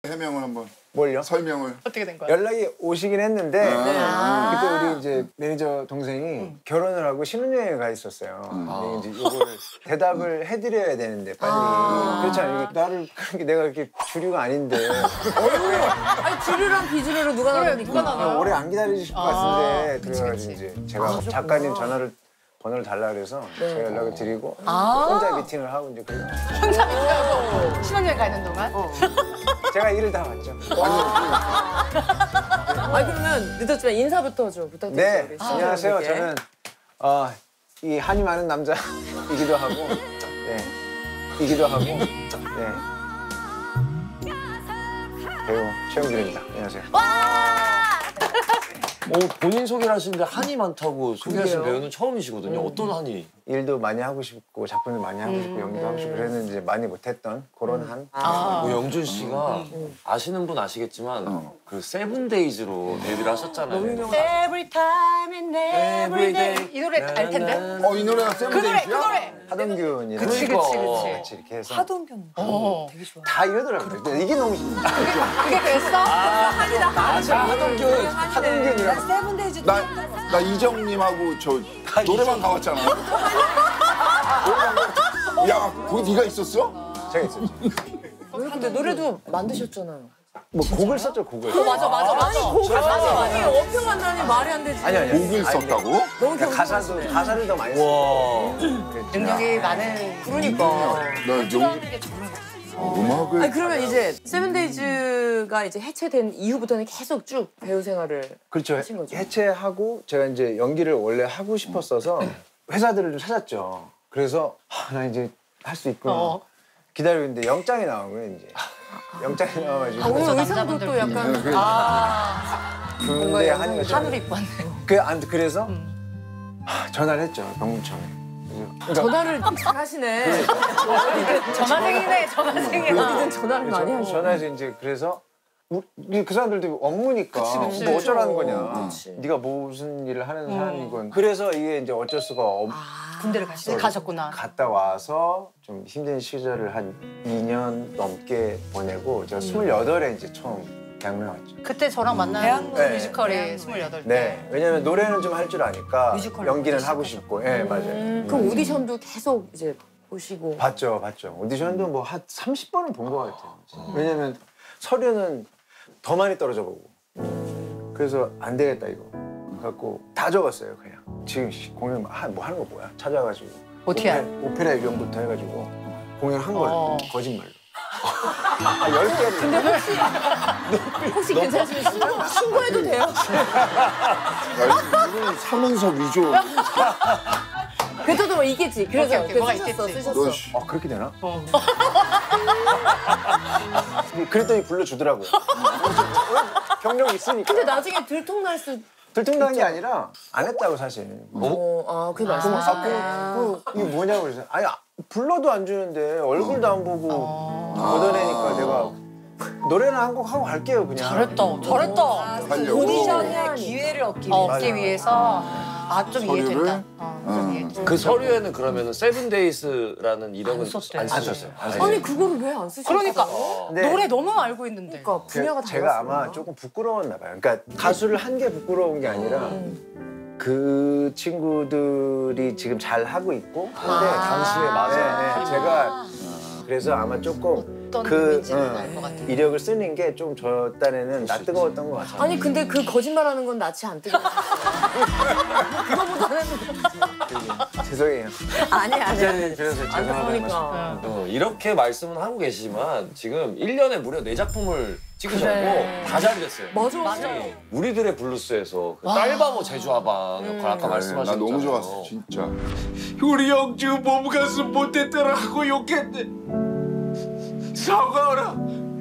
해명을 한번. 뭘요? 설명을. 어떻게 된 거야? 연락이 오시긴 했는데 그때 우리 이제 매니저 동생이 결혼을 하고 신혼여행을 가 있었어요. 근데 이제 이거를 대답을 해드려야 되는데 빨리 그렇잖아요. 이게 나를 그렇게 내가 이렇게 주류가 아닌데 아니 주류랑 비주류로 누가 나가니까 오래 안 기다리실 것 같은데 그래가지고 이제 제가 작가님 번호를 달라 그래서 제가 연락을 드리고 혼자 미팅을 하고 이제 그래요. 혼자 미팅하고 신혼여행 가 있는 동안? 제가 일을 다 봤죠. 아니 그러면 늦었지만 인사부터 좀 부탁드릴게요. 네, 안녕하세요. 저는 이 한이 많은 남자이기도 하고, 배우 최영준입니다. 안녕하세요. 본인 소개를 하시는데 한이 많다고 소개하신 배우는 처음이시거든요. 어떤 한이? 일도 많이 하고 싶고 작품도 많이 하고 싶고 연기도 하고 싶고 그랬는데 이제 많이 못했던 그런 한. 영준 씨가 아시는 분 아시겠지만 그 세븐데이즈로 데뷔를 하셨잖아요. Every time and every day 이 노래 알 텐데? 이 노래가 세븐데이즈야? 그 노래! 하동균이랑 그치. 같이 이렇게 해서 하동균. 되게 좋아. 다 이러더라고요. 근데 이게 너무 신기해. 그게 그랬어? 한이다. 하동균이랑 세븐데이즈. 나 이정님하고 저 노래방 가봤잖아. 야, 거기 네가 있었어? 제가 있었죠. 근데 노래도 만드셨잖아요. 뭐 곡을 썼죠, 곡을. 맞아. 아니 어평한다니 말이 안 되지. 아니. 곡을 썼다고? 너무 그러니까 가사를 더 많이 와. 능력이 많은 그러니까. 나 음악을. 아니 그러면 이제 세븐데이즈가 이제 해체된 이후부터는 계속 쭉 배우 생활을 그렇죠. 하신 거죠? 해체하고 제가 이제 연기를 원래 하고 싶었어서 회사들을 좀 찾았죠. 그래서 나 이제 할 수 있구나. 기다리고 있는데 영장이 나온 거예요, 이제. 영장이 나와가지고. 오늘 의상도 또 약간 군대 한우를 입고 왔네. 그래서 전화를 했죠, 병무청에. 전화를 잘 하시네. 전화생이네, 전화생이야. 어디든 전화를 많이 하시네. 전화해서 이제 그래서 그 사람들도 업무니까 뭐 어쩌라는 거냐. 네가 무슨 일을 하는 사람이건. 그래서 이게 이제 어쩔 수가 군대를 가셨구나. 갔다 와서 좀 힘든 시절을 한 2년 넘게 보내고 제가 28에 이제 처음 대학로 나왔죠. 그때 저랑 만난 네. 뮤지컬이 28때. 네, 왜냐면 노래는 좀 할 줄 아니까 뮤지컬 연기는 하고 싶고. 예, 맞아요. 그럼 오디션도 계속 이제 보시고. 봤죠. 오디션도 뭐 한 30번은 본 것 같아요. 왜냐면 서류는 더 많이 떨어져 보고. 그래서 안 되겠다 이거. 갖고 다 적었어요 그냥. 지금 공연 뭐 하는 거 뭐야? 찾아가지고. 어떻게 오페라 이름부터 해가지고 공연한 걸 거짓말로. 10개를. 근데 혹시 괜찮으시면 신고해도 돼요? 야, 이건 사문서 위조. 그래도 뭐 있겠지. 그래서 오케이, 뭐가 있겠지. 쓰셨어. 그렇게 되나? 그랬더니 불러주더라고요. 경력이 있으니까. 근데 나중에 들통날 수. 들통난 게 아니라 안 했다고 사실. 그게 말씀하셨네. 이게 뭐냐고 그래서 아니 불러도 안 주는데 얼굴도 안 보고 걷어내니까 내가 노래는 한 곡 하고 갈게요 그냥. 잘했다. 하려고. 오디션의 기회를 얻기 얻기 위해서 좀 이해된다. 좀 이해돼. 그 서류에는 그러면 세븐데이즈라는 이름은 안 썼어요. 아니 그거를 왜 안 쓰셨어요? 그러니까 네. 노래 너무 알고 있는데. 그러니까 분야가 제가 아마 조금 부끄러웠나 봐요. 그러니까 가수를 한 게 부끄러운 게 아니라 그 친구들이 지금 잘 하고 있고 근데 당시에 맞아. 제가 그래서 아마 조금 어떤 의미인지는 알 것 같아요. 이력을 쓰는 게 좀 저 딴에는 낯뜨거웠던 것 같아요. 아니 근데 그 거짓말하는 건 낯이 안 뜨거워. 그거보다는 죄송해요. 아니. 그래서 죄송하다는 말씀. 그러니까. 이렇게 말씀은 하고 계시지만 지금 1년에 무려 4작품을 찍으셨고 다 잘 됐어요. 맞아. 우리들의 블루스에서 그 딸바보 제주아방 역할 아까 말씀하셨잖아요. 나 너무 좋았어, 진짜. 우리 영주 몸가슴 못됐더라 하고 욕했네. 사과하라.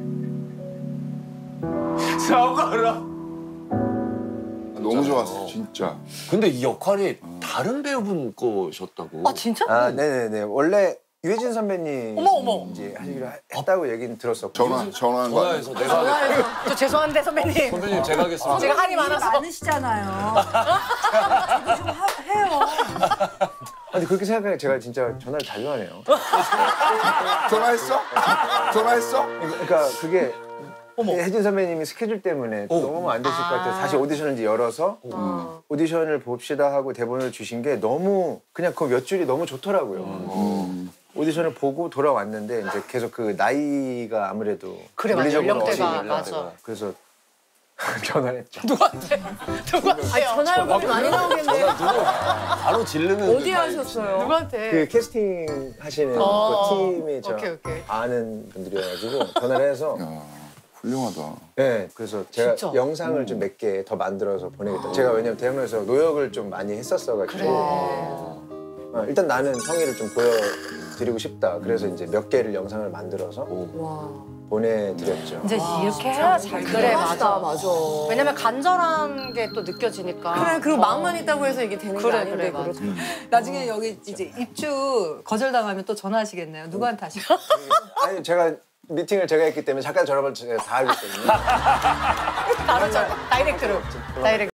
너무 좋았어, 진짜. 근데 이 역할이 다른 배우분 거셨다고. 진짜? 네네네. 원래 유해진 선배님 어머. 이제 하시기로 했다고 얘기는 들었었고. 전화한 거 아니야? 전화해서 내가 하겠습니다. 저 죄송한데 선배님. 선배님 제가 하겠습니다. 제가 한이 많아서. 많으시잖아요. 저도 좀 해요. 아니 그렇게 생각하니까 제가 진짜 전화를 자주 하네요. 전화했어? 그러니까 그게 혜진 선배님이 스케줄 때문에 너무 안 되실 것 같아서 다시 오디션을 이제 열어서 오디션을 봅시다 하고 대본을 주신 게 너무 그냥 그 몇 줄이 너무 좋더라고요. 오디션을 보고 돌아왔는데 이제 계속 그 나이가 아무래도 그래, 맞아. 물리적으로 연령대가, 어리니까. 맞아. 그래서 전화를 했죠. 누구한테? 전화 요금이 많이 나오겠네. 바로 지르는 어디 하셨어요? 누구한테? 그 캐스팅 하시는 어. 그 팀에 저 오케이, 오케이. 아는 분들이어가지고 전화를 해서 야, 훌륭하다. 네, 그래서 제가 진짜? 영상을 좀 몇 개 더 만들어서 보내겠다. 제가 왜냐면 대학로에서 노역을 좀 많이 했었어가지고 일단 나는 성의를 좀 보여드리고 싶다. 그래서 이제 몇 개를 영상을 만들어서 보내드렸죠. 이제 이렇게 해야 잘 그래, 맞아. 맞아. 왜냐면 간절한 게 또 느껴지니까. 그래, 그리고 마음만 있다고 해서 이게 되는 게 그래, 아닌데. 그래, 맞아. 그렇죠. 나중에 여기 이제 입주 거절당하면 또 전화하시겠네요. 누구한테 하실까요? 아니 제가 미팅을 제가 했기 때문에 잠깐 전화번호 제가 다 알기 때문에 바로 다이렉트로. 다이렉트.